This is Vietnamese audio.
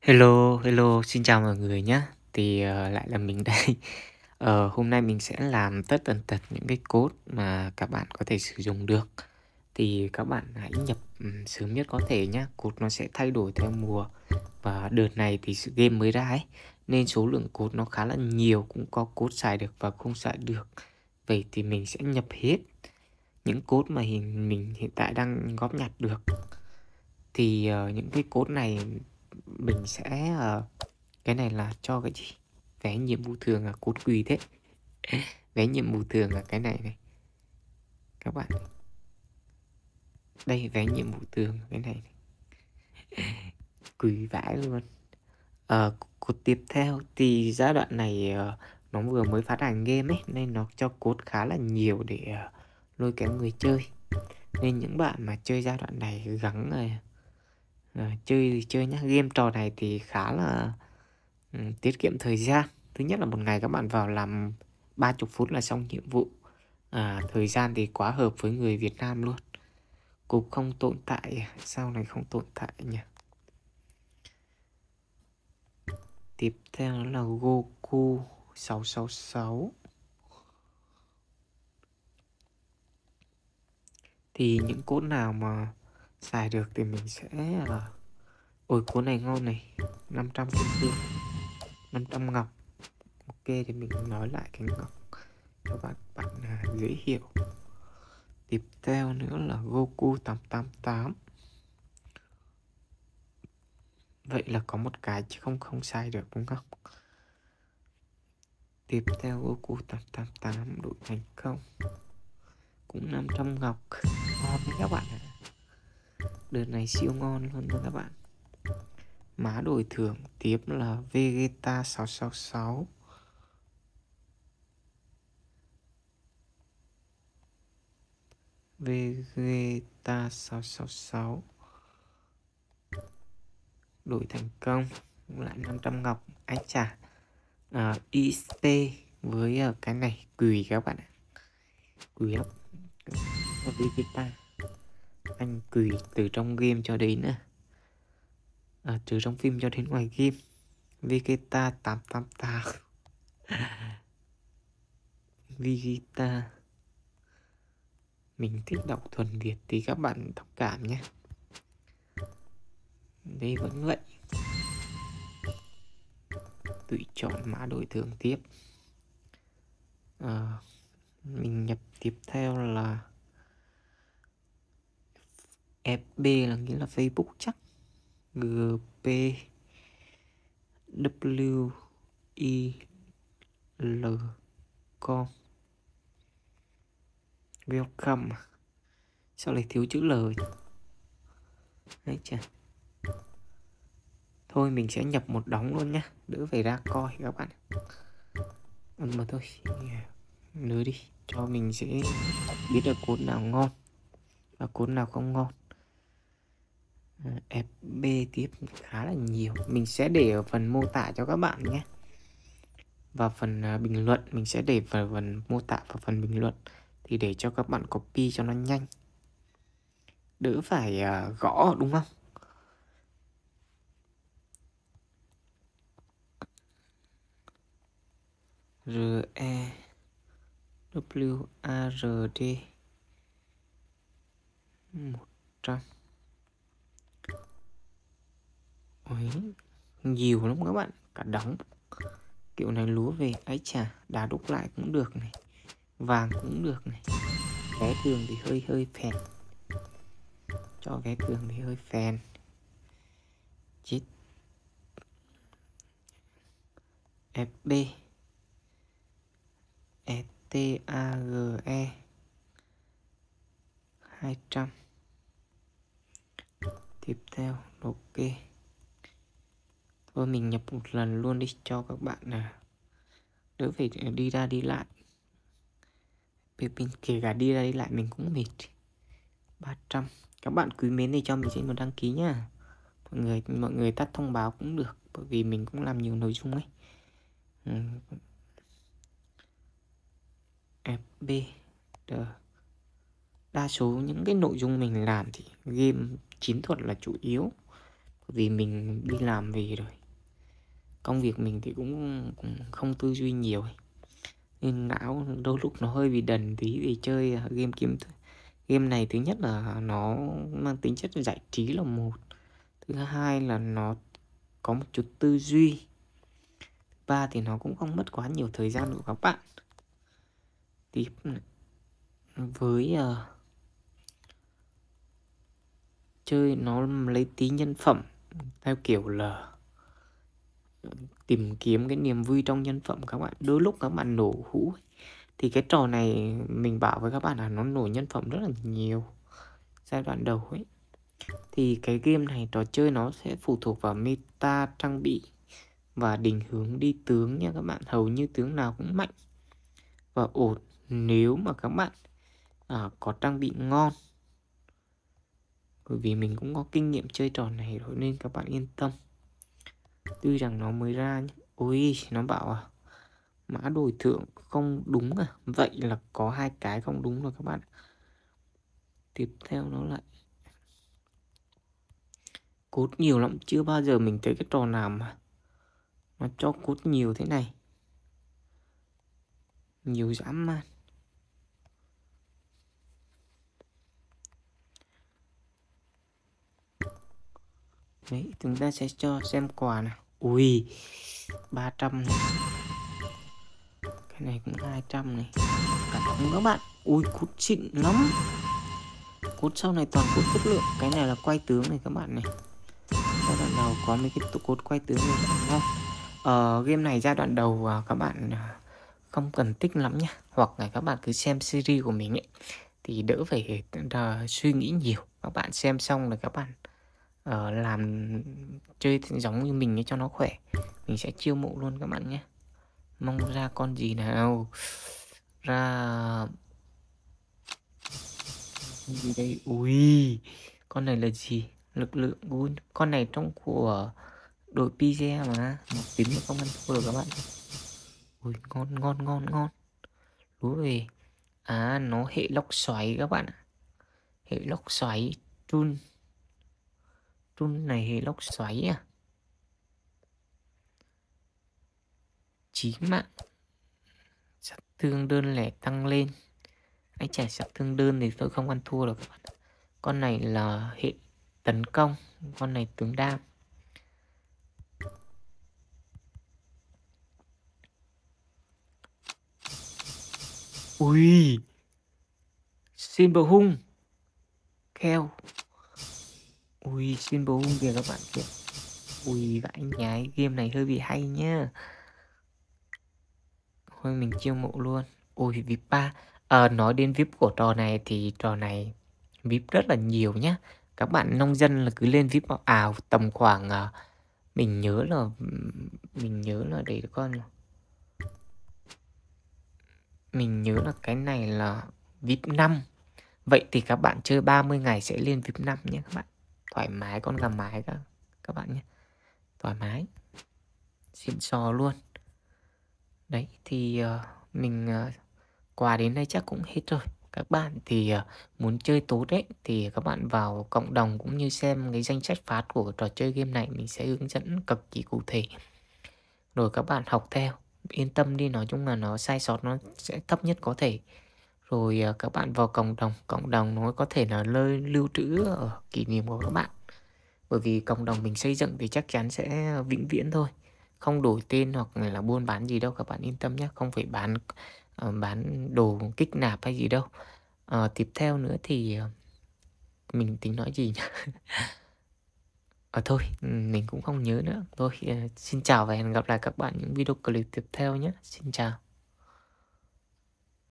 Hello, hello, xin chào mọi người nhé. Lại là mình đây. Hôm nay mình sẽ làm tất tần tật những cái code mà các bạn có thể sử dụng được. Thì các bạn hãy nhập sớm nhất có thể nhé. Code nó sẽ thay đổi theo mùa. Và đợt này thì sự game mới ra ấy, nên số lượng code nó khá là nhiều, cũng có code xài được và không xài được. Vậy thì mình sẽ nhập hết những code mà mình hiện tại đang góp nhặt được. Những cái code này mình sẽ cái này là cho cái gì? Vé nhiệm vụ thường là code quỳ thế. Vé nhiệm vụ thường là cái này này. Các bạn. Đây vé nhiệm vụ thường cái này, này. Quỳ vãi luôn. Code tiếp theo thì giai đoạn này nó vừa mới phát hành game ấy, nên nó cho code khá là nhiều để lôi kéo người chơi. Nên những bạn mà chơi giai đoạn này gắng chơi thì chơi nhá. Game trò này thì khá là tiết kiệm thời gian. Thứ nhất là một ngày các bạn vào làm 30 phút là xong nhiệm vụ. Thời gian thì quá hợp với người Việt Nam luôn. Cục không tồn tại. Sau này không tồn tại nhỉ. Tiếp theo là Goku 666. Thì những code nào mà xài được thì mình sẽ ôi code này ngon này. 500 kim cương, 500 ngọc. Ok thì mình nói lại cái ngọc cho bạn dễ hiểu. Tiếp theo nữa là Goku 888. Vậy là có một cái chứ không sai được đúng không? Tiếp theo Goku 888 đội thành công. Cũng 500 ngọc. Ngon đấy các bạn ạ. Đợt này siêu ngon luôn nha các bạn. Má đổi thưởng tiếp là Vegeta 666. Vegeta 666 đổi thành công, lại 500 ngọc. Ái chà, XP với cái này quỳ các bạn ạ. Quỳ lắm. Vegeta anh quỳ từ trong game cho đến từ trong phim cho đến ngoài game. Vegeta 888. Vegeta. Mình thích đọc thuần Việt thì các bạn thông cảm nhé. Đây vẫn vậy. Tự chọn mã đổi thưởng tiếp. Mình nhập tiếp theo là FB là nghĩa là Facebook chắc. GP WIL com. Welcome. Sao lại thiếu chữ L? Đấy chà. Thôi mình sẽ nhập một đống luôn nhá, đỡ phải ra coi các bạn. Mà thôi, nhớ đi, cho mình sẽ biết được code nào ngon và code nào không ngon. FB tiếp khá là nhiều. Mình sẽ để ở phần mô tả cho các bạn nhé. Và phần bình luận mình sẽ để vào phần mô tả và phần bình luận, thì để cho các bạn copy cho nó nhanh, đỡ phải gõ đúng không? REWARD 100. Ôi, nhiều lắm các bạn, cả đống. Kiểu này lúa về, ấy chà, đá đúc lại cũng được này, vàng cũng được này. Vé thường thì hơi phèn. Cho vé thường thì hơi phèn. Chết. FB ETAGE 200. Tiếp theo ok. Thôi mình nhập một lần luôn đi cho các bạn đỡ phải đi ra đi lại. Mình kể cả đi ra đi lại mình cũng mệt. 300. Các bạn quý mến thì cho mình xin một đăng ký nhá. Mọi người tắt thông báo cũng được, bởi vì mình cũng làm nhiều nội dung ấy. FB đa số những cái nội dung mình làm thì game chiến thuật là chủ yếu, Vì mình đi làm về rồi, công việc mình thì cũng không tư duy nhiều ấy. Nên não đôi lúc nó hơi bị đần tí vì chơi game kiếm. Game này thứ nhất là nó mang tính chất giải trí là một. Thứ hai là nó có một chút tư duy. Thứ ba thì nó cũng không mất quá nhiều thời gian của các bạn. Tiếp với chơi nó lấy tí nhân phẩm theo kiểu là tìm kiếm cái niềm vui trong nhân phẩm các bạn. Đôi lúc các bạn nổ hũ thì cái trò này mình bảo với các bạn là nó nổ nhân phẩm rất là nhiều giai đoạn đầu ấy. Thì cái game này trò chơi nó sẽ phụ thuộc vào meta trang bị và định hướng đi tướng nha các bạn. Hầu như tướng nào cũng mạnh và ổn nếu mà các bạn có trang bị ngon. Bởi vì mình cũng có kinh nghiệm chơi trò này rồi nên các bạn yên tâm. Tuy rằng nó mới ra nhé. Ôi, nó bảo mã đổi thưởng không đúng à. Vậy là có 2 cái không đúng rồi các bạn. Tiếp theo nó lại cốt nhiều lắm. Chưa bao giờ mình thấy cái trò nào mà nó cho cốt nhiều thế này. Nhiều dã man. Đấy, chúng ta sẽ cho xem quà nào. Ui, 300 này. Cái này cũng 200 này. Cảm ơn các bạn. Ui, cốt xịn lắm. Cốt sau này toàn cốt chất lượng. Cái này là quay tướng này các bạn này. Giai đoạn đầu có mấy cái cốt quay tướng này rất ngon. Game này giai đoạn đầu các bạn không cần tích lắm nhá. Hoặc là các bạn cứ xem series của mình ấy thì đỡ phải suy nghĩ nhiều. Các bạn xem xong là các bạn làm chơi giống như mình ấy cho nó khỏe. Mình sẽ chiêu mộ luôn các bạn nhé. Mong ra con gì nào. Ra gì đây? Ui, con này là gì? Lực lượng. Ui, con này trong của đội pizza mà. Một tím mà không ăn thua được các bạn. Ui, ngon ngon ngon ngon. Đúng rồi. Nó hệ lốc xoáy các bạn ạ. Hệ lốc xoáy. Run này hệ lốc xoáy à. Chí mạng. Sát thương đơn lẻ tăng lên. Anh chả sát thương đơn thì tôi không ăn thua được các bạn. Con này là hệ tấn công. Con này tướng đam. Ui, xin bầu hung. Keo. Ui, xin bầu hung kìa các bạn kìa. Ui, vãi nhái. Game này hơi bị hay nhá. Thôi mình chiêu mộ luôn. Ui, VIP 3. Nói đến VIP của trò này thì trò này VIP rất là nhiều nhá. Các bạn nông dân là cứ lên VIP ảo tầm khoảng mình nhớ là để con. Mình nhớ là cái này là VIP 5. Vậy thì các bạn chơi 30 ngày sẽ lên VIP 5 nhé các bạn. Thoải mái con gà mái các bạn nhé. Thoải mái. Xịn sò luôn. Đấy thì mình quà đến đây chắc cũng hết rồi. Các bạn thì muốn chơi tốt đấy thì các bạn vào cộng đồng cũng như xem cái danh sách phát của trò chơi game này. Mình sẽ hướng dẫn cực kỳ cụ thể. Rồi các bạn học theo. Yên tâm đi, nói chung là nó sai sót nó sẽ thấp nhất có thể. Rồi các bạn vào cộng đồng nó có thể là nơi lưu trữ ở kỷ niệm của các bạn. Bởi vì cộng đồng mình xây dựng thì chắc chắn sẽ vĩnh viễn thôi. Không đổi tên hoặc là buôn bán gì đâu, các bạn yên tâm nhé. Không phải bán đồ kích nạp hay gì đâu. Tiếp theo nữa thì mình tính nói gì nhỉ? Thôi, mình cũng không nhớ nữa. Thôi, xin chào và hẹn gặp lại các bạn những video clip tiếp theo nhé. Xin chào.